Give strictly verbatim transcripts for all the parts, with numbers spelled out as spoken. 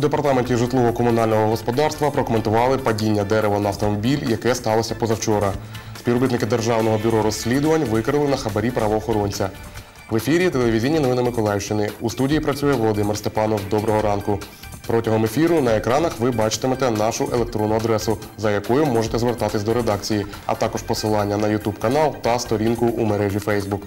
департаменті житлово-комунального господарства прокоментували падіння дерева на автомобіль, яке сталося позавчора. Співробітники Державного бюро розслідувань викрили на хабарі правоохоронця. В ефірі телевізійні новини Миколаївщини. У студії працює Володимир Степанов. Доброго ранку. Протягом ефіру на екранах ви бачитимете нашу електронну адресу, за якою можете звертатись до редакції, а також посилання на ютуб-канал та сторінку у мережі Фейсбук.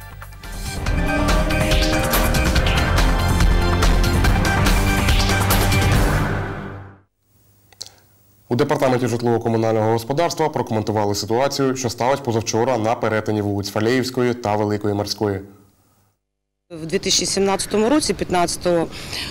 У департаменті житлово-комунального господарства прокоментували ситуацію, що сталася позавчора на перетині вулиць Фалеївської та Великої Морської. В дві тисячі сімнадцятому році, п'ятнадцятого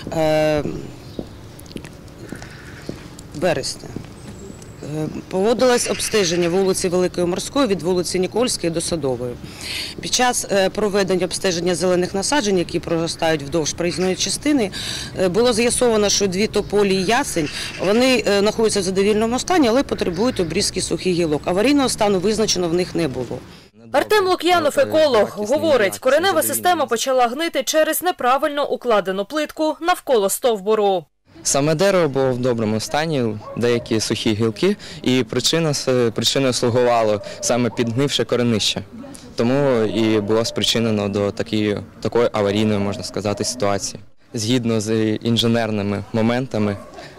березня, проводилось обстеження вулиці Великої Морської від вулиці Нікольської до Садової. Під час проведення обстеження зелених насаджень, які проростають вдовж проїзної частини, було з'ясовано, що дві тополі і ясень, вони знаходяться в задовільному стані, але потребують обрізки сухих гілок. Аварійного стану визначено в них не було. Артем Лук'янов, еколог, говорить, коренева система почала гнити через неправильно укладену плитку навколо стовбуру. Саме дерево було в доброму стані, деякі сухі гілки, і причина, причиною слугувало саме підгнивше коренище. Тому і було спричинено до такої, такої аварійної, можна сказати, ситуації. Згідно з інженерними моментами,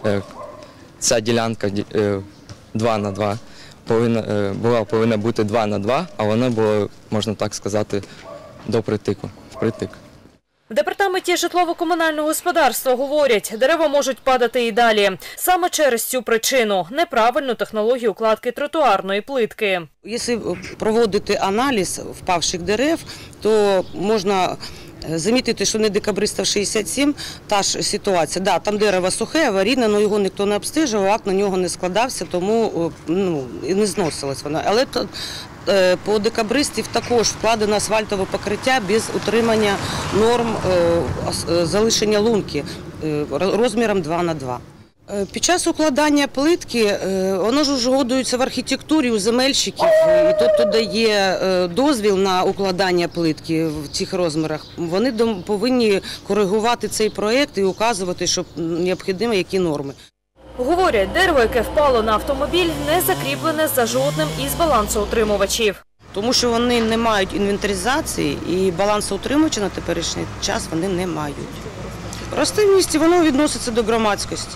ця ділянка два на два повинна, була повинна бути два на два, а вона була, можна так сказати, до притику, впритик. В департаменті житлово-комунального господарства говорять, дерева можуть падати і далі. Саме через цю причину – неправильну технологію укладки тротуарної плитки. Якщо проводити аналіз впавших дерев, то можна замітити, що не декабриста шістдесят сім, та ж ситуація. Да, там дерево сухе, аварійне, але його ніхто не обстежував, акт на нього не складався, тому ну, не зносилось воно. Але то, по декабристів також вкладено асфальтове покриття без утримання норм залишення лунки розміром два на два. Під час укладання плитки, воно ж узгоджується в архітектурі у земельщиків, і той, хто дає дозвіл на укладання плитки в цих розмірах, вони повинні коригувати цей проєкт і указувати, що необхідні які норми. Говорять, дерево, яке впало на автомобіль, не закріплене за жодним із балансоутримувачів. Тому що вони не мають інвентаризації і балансоутримувачі на теперішній час вони не мають. Росте в місті, воно відноситься до громадськості.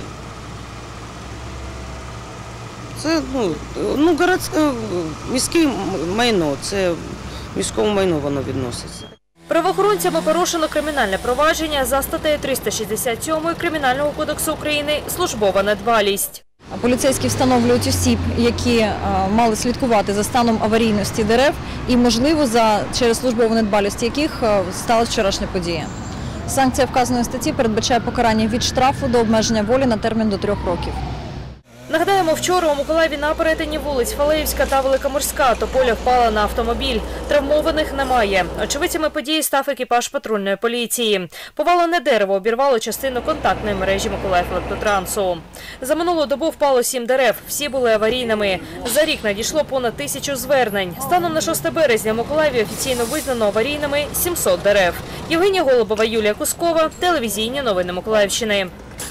Це ну, ну, городське, міське майно, це міському майну воно відноситься. Правоохоронцями порушено кримінальне провадження за статтею триста шістдесят сім Кримінального кодексу України «Службова недбалість». Поліцейські встановлюють осіб, які мали слідкувати за станом аварійності дерев і, можливо, за, через службову недбалість яких сталася вчорашня подія. Санкція вказаної статті передбачає покарання від штрафу до обмеження волі на термін до трьох років. Нагадаємо, вчора у Миколаєві на перетині вулиць Фалеївська та Велика Морська тополя впала на автомобіль. Травмованих немає. Очевидцями події став екіпаж патрульної поліції. Повалене дерево обірвало частину контактної мережі Миколаївелектротранссу. За минулу добу впало сім дерев. Всі були аварійними. За рік надійшло понад тисячу звернень. Станом на шосте березня в Миколаєві офіційно визнано аварійними сімсот дерев. Євгенія Голубова, Юлія Кускова, телевізійні новини Миколаївщини.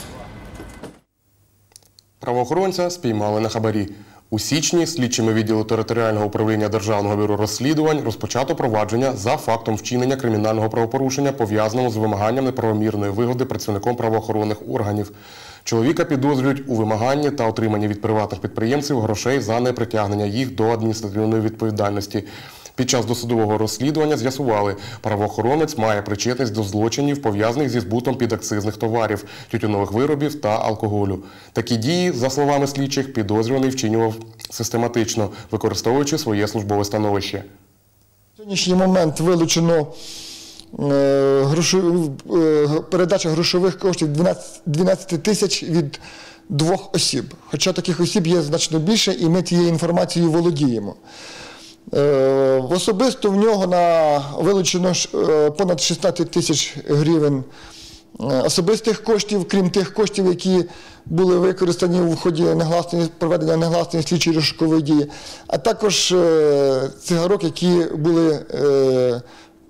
Правоохоронця спіймали на хабарі. У січні слідчими відділу територіального управління Державного бюро розслідувань розпочато провадження за фактом вчинення кримінального правопорушення, пов'язаного з вимаганням неправомірної вигоди працівником правоохоронних органів. Чоловіка підозрюють у вимаганні та отриманні від приватних підприємців грошей за непритягнення їх до адміністративної відповідальності. Під час досудового розслідування з'ясували, правоохоронець має причетність до злочинів, пов'язаних зі збутом підакцизних товарів, тютюнових виробів та алкоголю. Такі дії, за словами слідчих, підозрюваний вчинював систематично, використовуючи своє службове становище. На сьогоднішній момент вилучено передача грошових коштів дванадцять тисяч від двох осіб. Хоча таких осіб є значно більше, і ми цією інформацією володіємо. Особисто в нього на вилучено понад шістнадцять тисяч гривень особистих коштів, крім тих коштів, які були використані в ході негласної, проведення негласної слідчої розшукової дії, а також цигарок, які були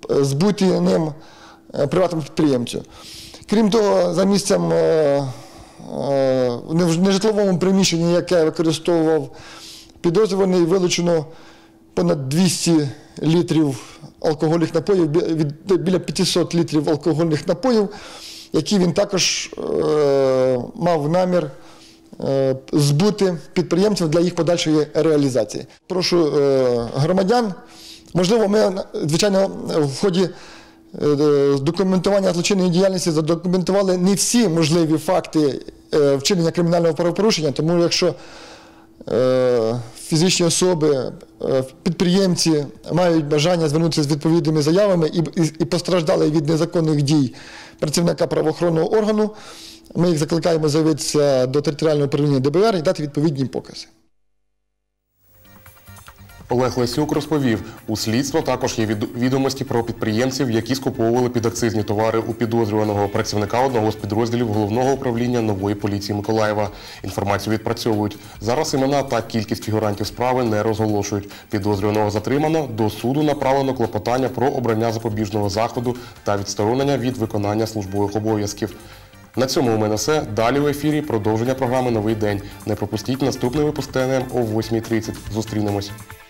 збуті ним приватному підприємцю. Крім того, за місцем в нежитловому приміщенні, яке використовував підозрюваний, вилучено понад двісті літрів алкогольних напоїв, біля п'ятсот літрів алкогольних напоїв, які він також е, мав намір е, збути підприємцям для їх подальшої реалізації. Прошу е, громадян, можливо, ми, звичайно, в ході е, документування злочинної діяльності задокументували не всі можливі факти е, вчинення кримінального правопорушення, тому якщо е, фізичні особи, е, підприємці мають бажання звернутися з відповідними заявами і, і, і постраждали від незаконних дій працівника правоохоронного органу, ми їх закликаємо заявитися до територіального управління Д Б Р і дати відповідні покази. Олег Лесюк розповів, у слідства також є відомості про підприємців, які скуповували підакцизні товари у підозрюваного працівника одного з підрозділів Головного управління Нової поліції Миколаєва. Інформацію відпрацьовують. Зараз імена та кількість фігурантів справи не розголошують. Підозрюваного затримано, до суду направлено клопотання про обрання запобіжного заходу та відсторонення від виконання службових обов'язків. На цьому у мене все. Далі в ефірі продовження програми «Новий день». Не пропустіть наступний випуск Т Н М о восьмій тридцять. Зустрінемось.